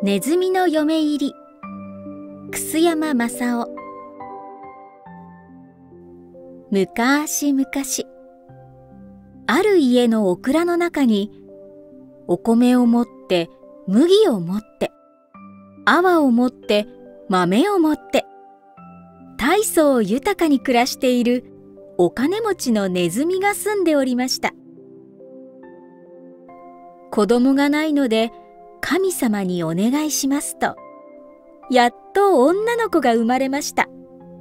ネズミの嫁入り。楠山正夫。むかしむかし、ある家のオクラの中に、お米を持って麦を持って泡を持って豆を持って大層豊かに暮らしているお金持ちのネズミが住んでおりました。子供がないので神様にお願いしますと、やっと女の子が生まれました。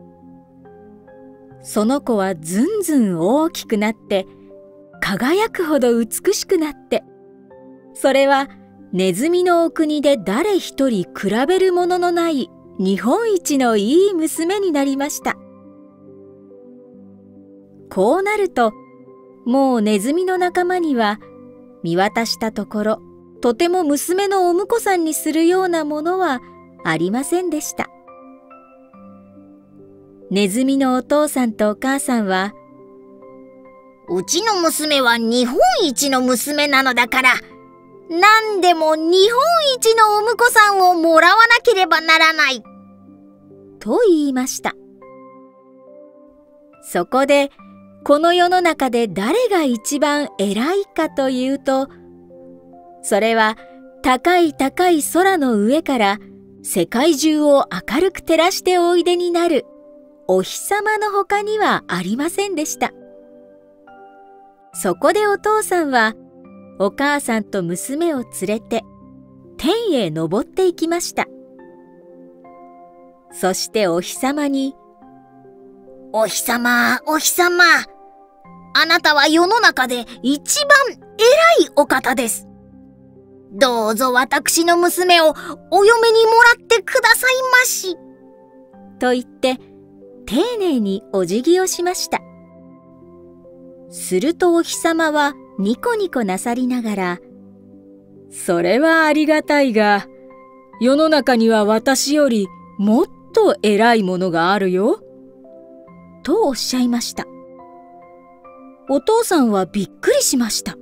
その子はずんずん大きくなって輝くほど美しくなって、それはネズミのお国で誰一人比べるもののない日本一のいい娘になりました。こうなると、もうネズミの仲間には見渡したところ、とても娘のお婿さんにするようなものはありませんでした。ネズミのお父さんとお母さんは、 うちの娘は日本一の娘なのだから、何でも日本一のお婿さんをもらわなければならない。 と言いました。そこで、この世の中で誰が一番偉いかというと、それは高い高い空の上から世界中を明るく照らしておいでになるお日様のほかにはありませんでした。そこでお父さんはお母さんと娘を連れて天へ昇っていきました。そしてお日様に、 お日様、お日様、あなたは世の中で一番偉いお方です。どうぞ私の娘をお嫁にもらってくださいまし。 と言って丁寧にお辞儀をしました。するとお日様はニコニコなさりながら、 それはありがたいが、世の中には私よりもっと偉いものがあるよ。 とおっしゃいました。お父さんはびっくりしました。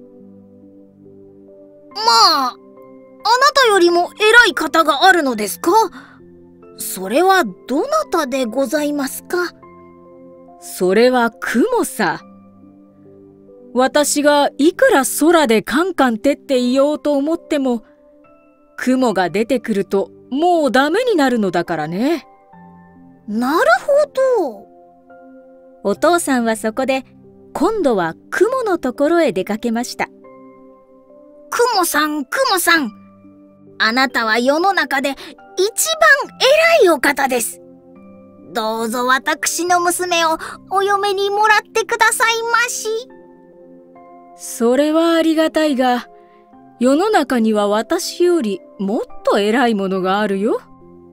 まあ、あなたよりも偉い方があるのですか？それはどなたでございますか？ それは雲さ。私がいくら空でカンカン照っていようと思っても、雲が出てくるともうダメになるのだからね。 なるほど。 お父さんはそこで今度は雲のところへ出かけました。 雲さん、雲さん。あなたは世の中で一番偉いお方です。どうぞ私の娘をお嫁にもらってくださいまし。 それはありがたいが、世の中には私よりもっと偉いものがあるよ。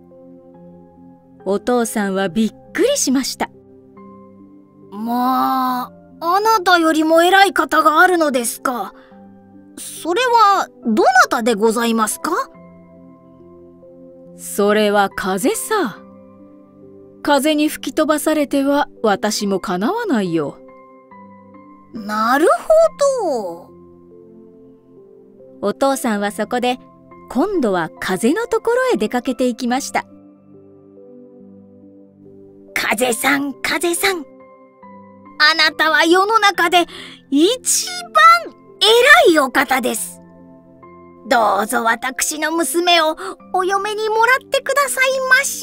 お父さんはびっくりしました。 まあ、あなたよりも偉い方があるのですか。それはどなたでございますか？ それは風さ。風に吹き飛ばされては私もかなわないよ。 なるほど。 お父さんはそこで今度は風のところへ出かけていきました。 風さん、風さん。あなたは世の中で一番偉いお方です。どうぞ私の娘をお嫁にもらってくださいまし。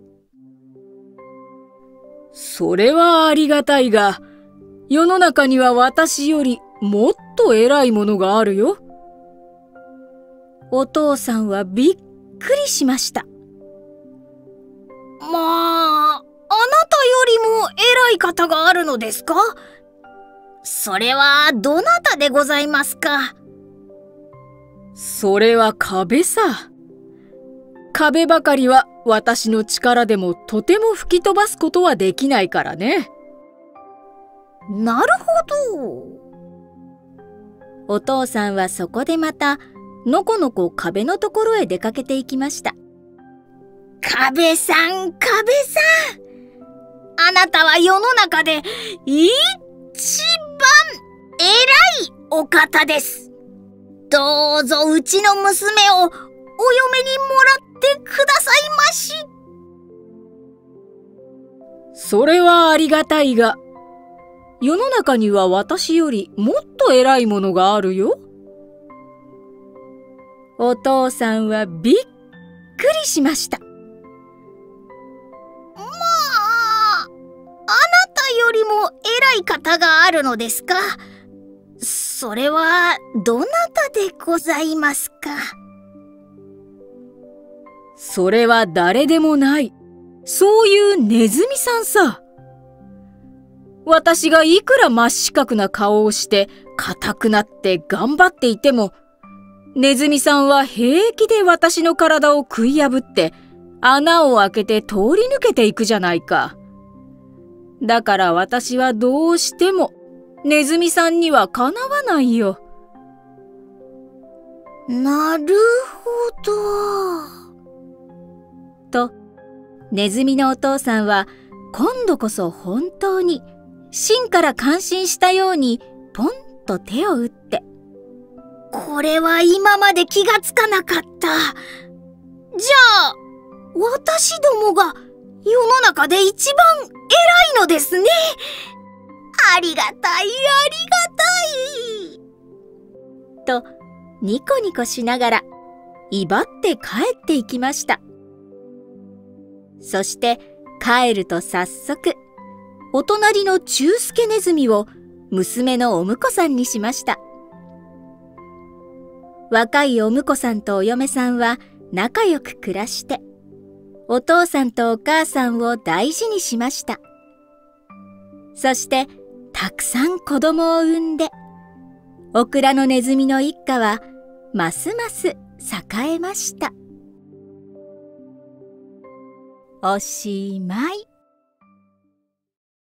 それはありがたいが、世の中には私よりもっと偉いものがあるよ。 お父さんはびっくりしました。 まあ、あなたよりも偉い方があるのですか？それはどなたでございますか？ それは壁さ。壁ばかりは私の力でもとても吹き飛ばすことはできないからね。 なるほど。 お父さんはそこでまたのこのこ壁のところへ出かけていきました。 壁さん、壁さん。あなたは世の中で一番偉いお方です。どうぞうちの娘をおお嫁にもらってくださいまし。 それはありがたいが、世の中には私よりもっと偉いものがあるよ。お父さんはびっくりしました。 まあ、あなたよりも偉い方があるのですか。それはどなたでございますか。 それは誰でもない。そういうネズミさんさ。私がいくら真四角な顔をして硬くなって頑張っていても、ネズミさんは平気で私の体を食い破って穴を開けて通り抜けていくじゃないか。だから私はどうしてもネズミさんにはかなわないよ。 なるほと、 ど。 ネズミのお父さんは今度こそ本当に芯から感心したようにポンと手を打って、 これは今まで気がつかなかった。じゃあ、私どもが世の中で一番偉いのですね。ありがたい、ありがたい。 と、ニコニコしながら、威張って帰っていきました。そして帰ると早速、お隣の中助ネズミを娘のお婿さんにしました。若いお婿さんとお嫁さんは仲良く暮らして、お父さんとお母さんを大事にしました。そしてたくさん子供を産んで、オクラのネズミの一家はますます栄えました。おしまい。